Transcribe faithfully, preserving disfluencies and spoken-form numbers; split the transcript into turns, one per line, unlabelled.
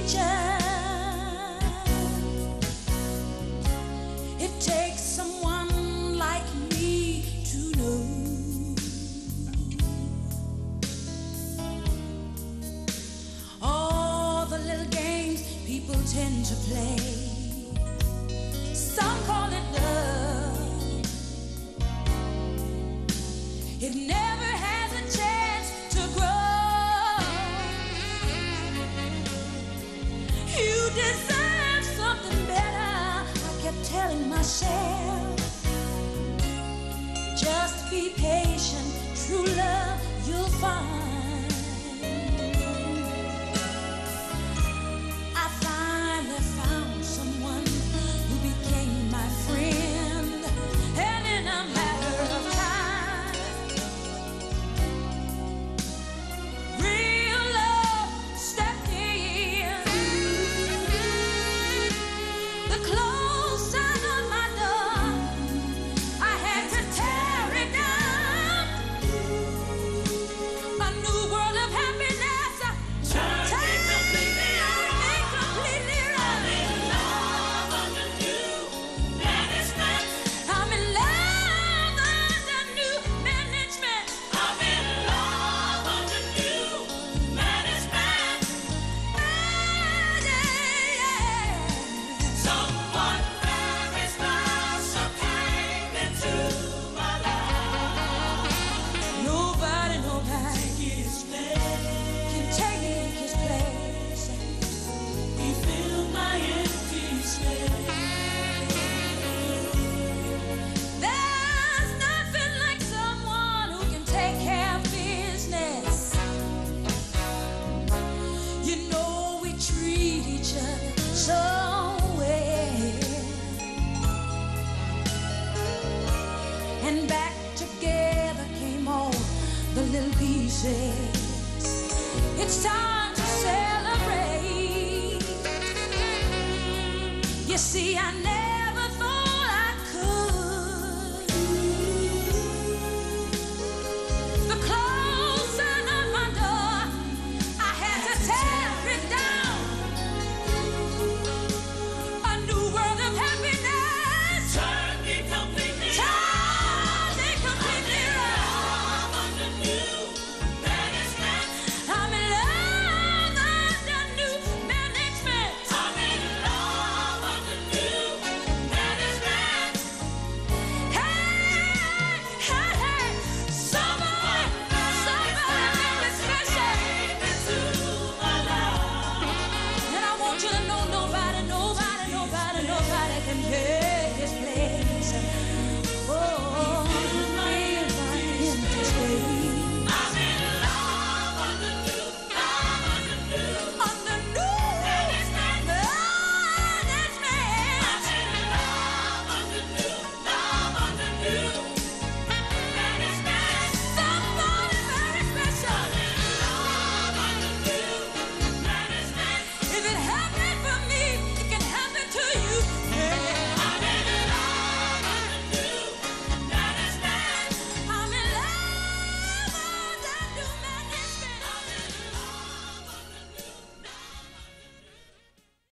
teacher. It takes someone like me to know all the little games people tend to play. Some call it love. It never has a chance to grow. You deserve something better, I kept telling myself. Just be patient, true love you'll find. I finally found someone who became my friend, and in a matter of time, real love stepped in. The closed sign on my door, I had to tear it down. A new world of happiness turned me completely around. Completely around. I'm in love under new management. I'm in love under new management. I'm in love under new management. Ah, yeah, yeah. Someone very special came into my life. Nobody, nobody can take his place. He filled my empty space. There's nothing like someone who can take care of business. You know we treat each other so well, and back together came all the little pieces. It's time to celebrate. You see, I never